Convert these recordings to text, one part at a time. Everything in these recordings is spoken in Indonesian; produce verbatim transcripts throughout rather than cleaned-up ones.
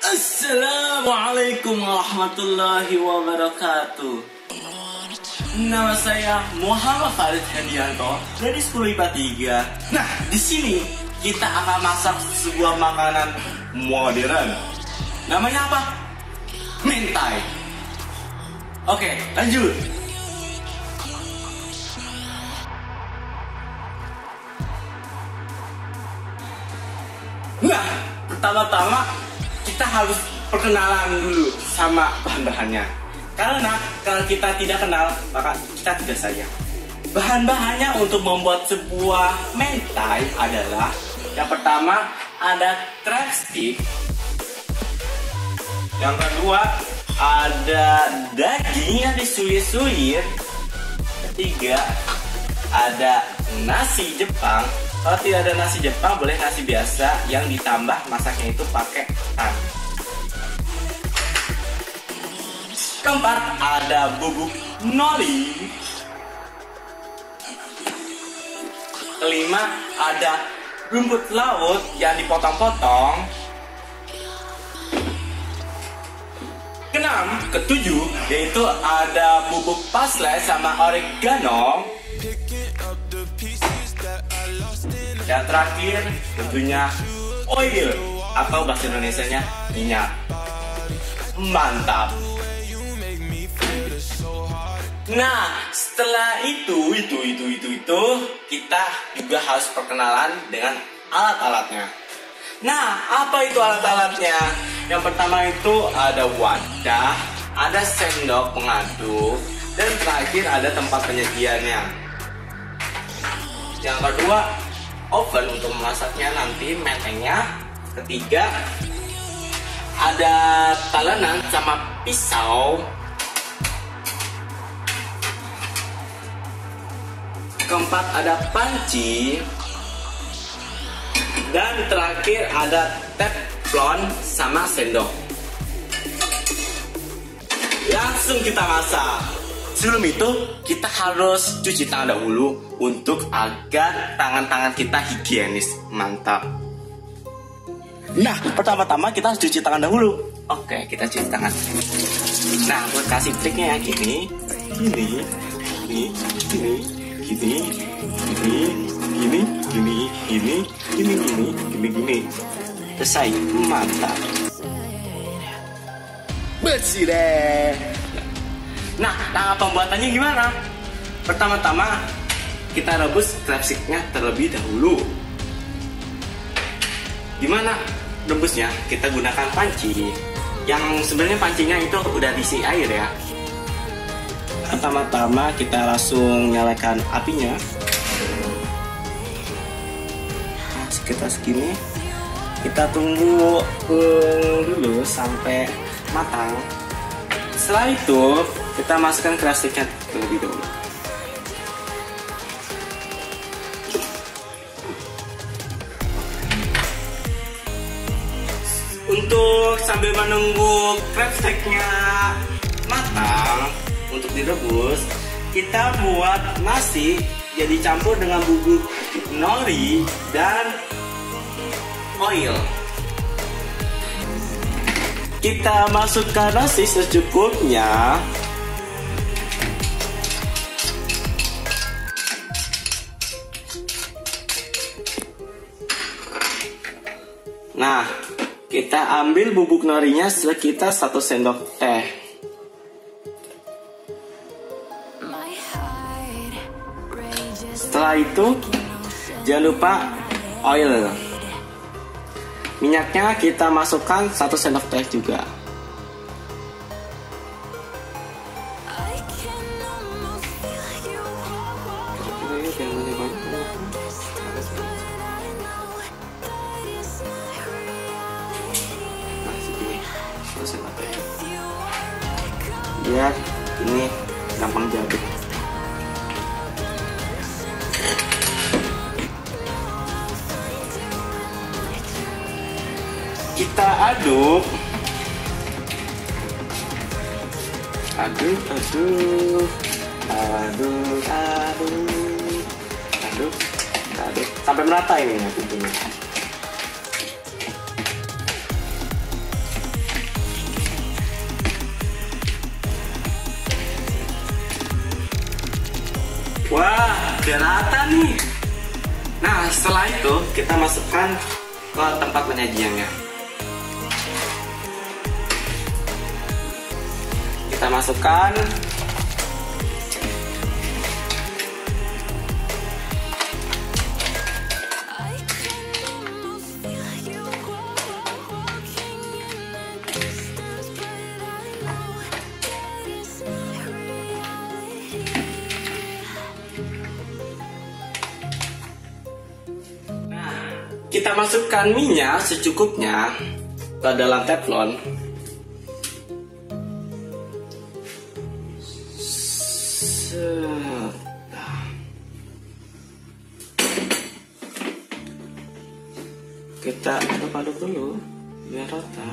Assalamualaikum warahmatullahi wabarakatuh. Nama saya Muhammad Farid Hendianto dari sepuluh I P A tiga. Nah, di sini kita akan masak sebuah makanan modern. Namanya apa? Mentai. Oke, lanjut. Nah, pertama-tama kita harus perkenalan dulu sama bahan-bahannya. Karena kalau kita tidak kenal, maka kita tidak sayang. Bahan-bahannya untuk membuat sebuah mentai adalah: yang pertama ada crab stick, yang kedua ada daging yang disuir-suir, ketiga ada nasi Jepang. Kalau tidak ada nasi Jepang, boleh nasi biasa yang ditambah masaknya itu pakai tan. Keempat, ada bubuk nori. Kelima, ada rumput laut yang dipotong-potong. Keenam, ketujuh, yaitu ada bubuk parsley sama oregano. Dan terakhir tentunya oil atau bahasa Indonesianya minyak. Mantap. Nah, setelah itu, itu, itu, itu, itu, kita juga harus perkenalan dengan alat-alatnya. Nah, apa itu alat-alatnya? Yang pertama itu ada wadah, ada sendok pengaduk, dan terakhir ada tempat penyajiannya. Yang kedua, oven untuk memasaknya nanti mentengnya. Ketiga, ada talenan sama pisau. Keempat, ada panci. Dan terakhir ada teflon sama sendok. Langsung kita masak. Sebelum itu, kita harus cuci tangan dahulu untuk agar tangan-tangan kita higienis. Mantap. Nah, pertama-tama kita harus cuci tangan dahulu. Oke, kita cuci tangan. Nah, buat kasih triknya ya, gini, gini, gini, gini, gini, gini, gini, gini, gini, gini, gini, gini, gini. Selesai. Mantap. Bersih deh. Nah, cara pembuatannya gimana? Pertama-tama kita rebus crab stick-nya terlebih dahulu. Gimana rebusnya? Kita gunakan panci. Yang sebenarnya pancinya itu udah diisi air ya. Pertama-tama kita langsung nyalakan apinya. Nah, sekitar segini. Kita tunggu uh, dulu sampai matang. Setelah itu kita masukkan crab stick-nya terlebih dahulu. Untuk sambil menunggu crab stick-nya matang untuk direbus, kita buat nasi jadi campur dengan bubuk nori dan oil. Kita masukkan nasi secukupnya. Nah, kita ambil bubuk norinya sekitar satu sendok teh. Setelah itu, jangan lupa oil. Minyaknya kita masukkan satu sendok teh juga. Biar ini gampang jatuh. Kita aduk. Aduk, aduk. Aduk, aduk. Aduk, aduk. Sampai merata ini tentunya. udah rata nih. Nah, setelah itu kita masukkan ke tempat penyajiannya. Kita masukkan kita masukkan minyak secukupnya ke dalam teflon. Kita aduk-aduk dulu biar rata.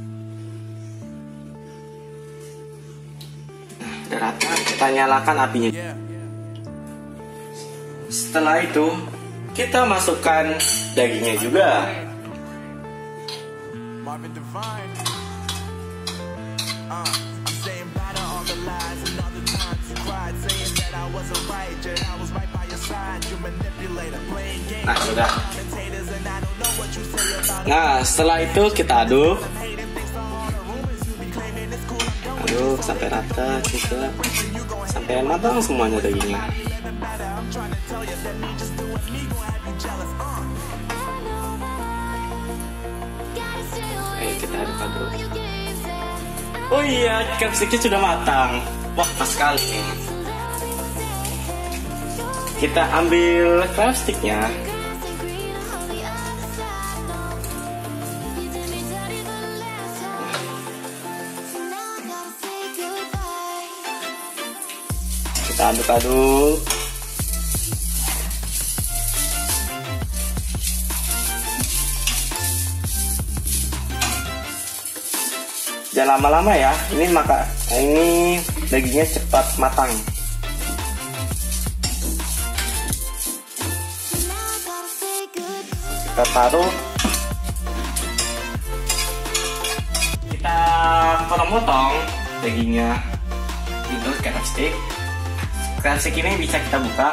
Nah, udah rata, kita nyalakan apinya. Setelah itu kita masukkan dagingnya juga. Nah, sudah. Nah, setelah itu kita aduk. Aduk sampai rata juga. Sampai matang semuanya dagingnya. Ayo kita aduk-aduk. Oh iya, capsicumnya sudah matang. Wah, pas sekali nih. Kita ambil crabsticknya. Kita aduk-aduk. Jangan lama-lama ya, ini maka ini dagingnya cepat matang. Kita taruh, kita potong-potong dagingnya itu crabstick. Crabstick ini bisa kita buka.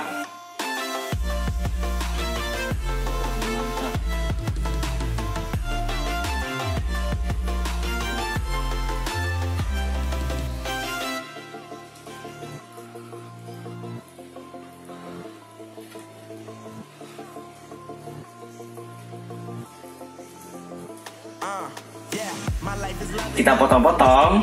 Kita potong-potong.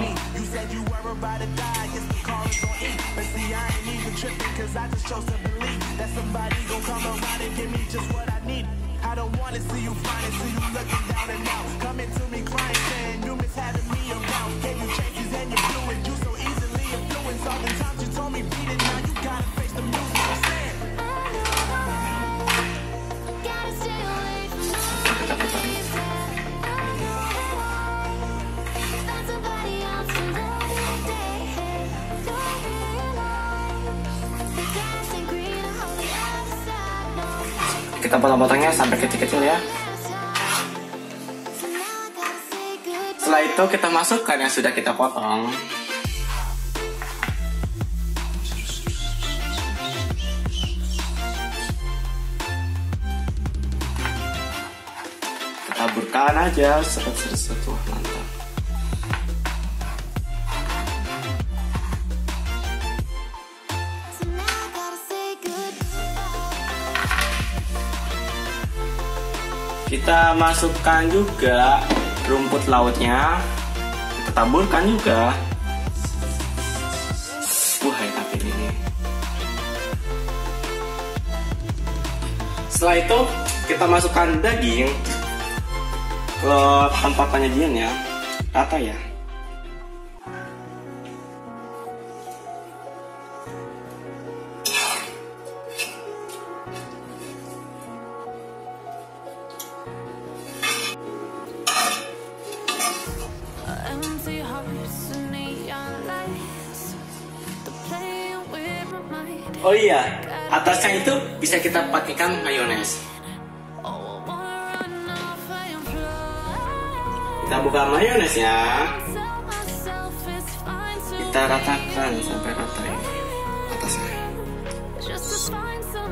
Kita potong-potongnya sampai kecil-kecil ya. Setelah itu kita masukkan yang sudah kita potong. Kita taburkan aja, seret-seret tuh, mantap. Kita masukkan juga rumput lautnya. Kita taburkan juga. Wah, enak ini. Setelah itu kita masukkan daging ke tempat penyajiannya. Rata ya. Oh iya, atasnya itu bisa kita pakaikan mayones. Kita buka mayonesnya. Kita ratakan sampai rata ini atasnya.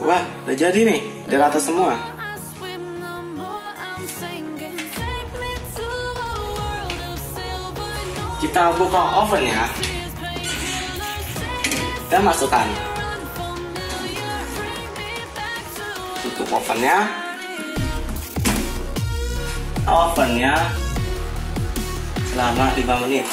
Wah, udah jadi nih, udah rata semua. Kita buka oven ya. Kita masukkan. Tutup ovennya. Ovennya selama lima menit.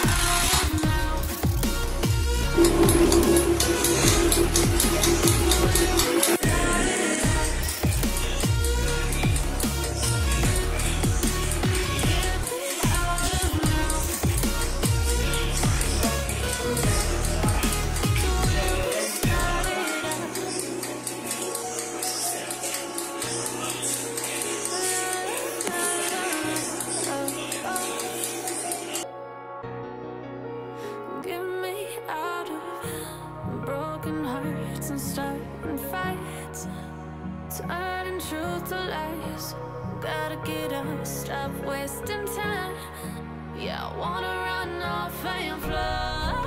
Turning truth to lies. Gotta get up, stop wasting time. Yeah, I wanna run off and fly.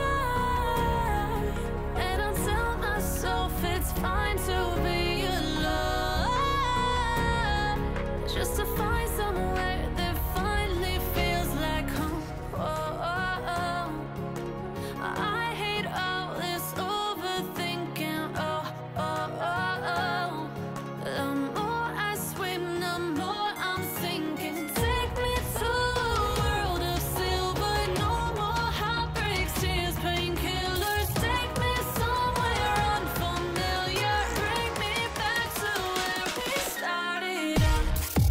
And I tell myself it's fine to be alone, just to find somewhere that finally feels like home. Oh, oh, oh. I hate all this overthinking. Oh, oh, oh, oh. The more I swim, the more I'm sinking. Take me to a world of silver. No more heartbreaks, tears, painkillers. Take me somewhere unfamiliar. Bring me back to where we started out.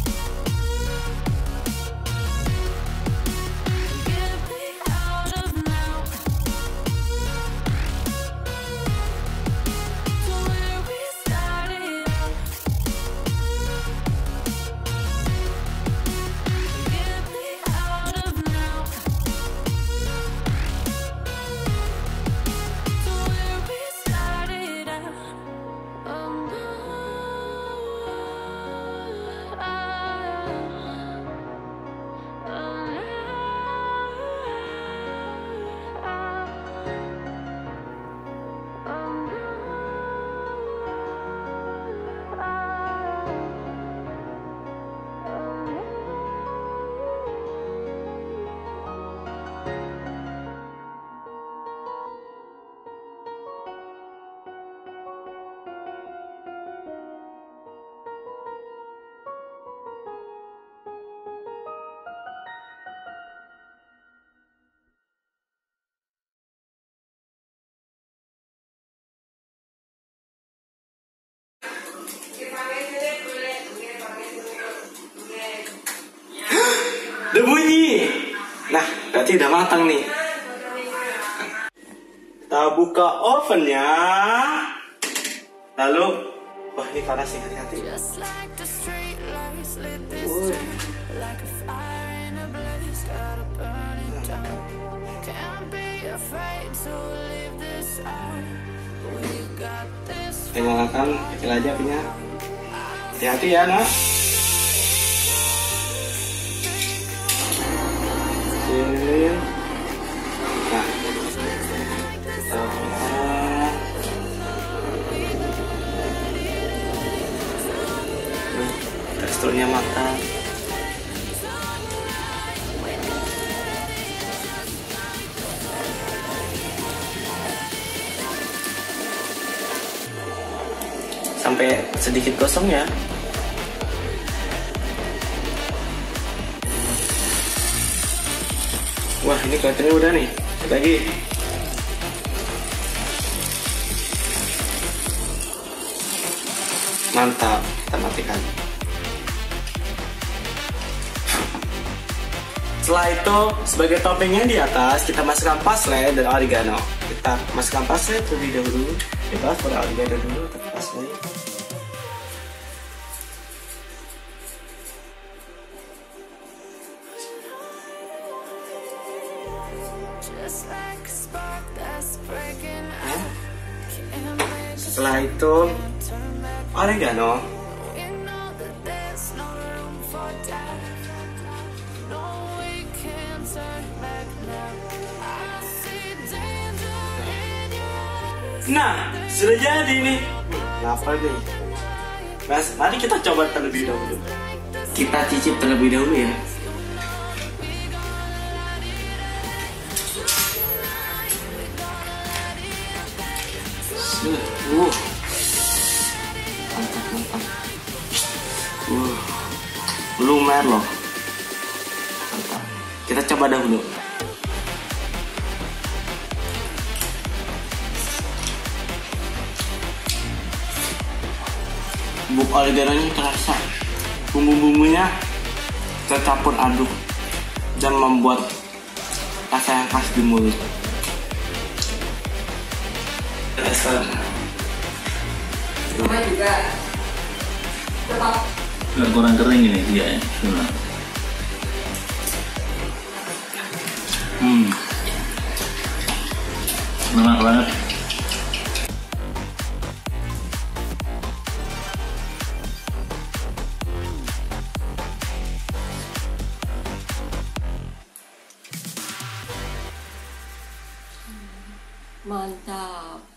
Get me out of now, to where we started out. Get me out of now, to where we started out. Oh no, Udah bunyi. Nah, berarti udah matang nih. Kita buka ovennya. Lalu, wah ini panas nih, hati-hati. just like the street lights lit this town, like a fire in a blaze, gotta burn it down. Can't be afraid to leave this out. We got this. Kita nyalakan, kecil aja apinya. Hati-hati ya, nak. Kecil. Nah. Uh, teksturnya matang. Sampai sedikit gosong ya. Wah, ini kelihatannya udah nih. Lagi. Mantap, kita matikan. Setelah itu, sebagai toppingnya di atas, kita masukkan parsley dan oregano. Kita masukkan parsley terlebih dahulu. Kita pada oregano dulu, tapi parsley. Setelah itu oregano. Nah, sudah jadi nih. Lapar nih. Mas, mari kita coba terlebih dahulu. Kita cicip terlebih dahulu ya. Uh, mantap mantap. Uh, lumer loh. Mantap. Kita coba dahulu. Bubuk oreganonya terasa, bumbu-bumbunya tercampur aduk dan membuat rasa yang khas di mulut. Terasa. Sama juga tetap nggak kurang kering ini dia ya. Nah. Hmm, enak banget. mantap.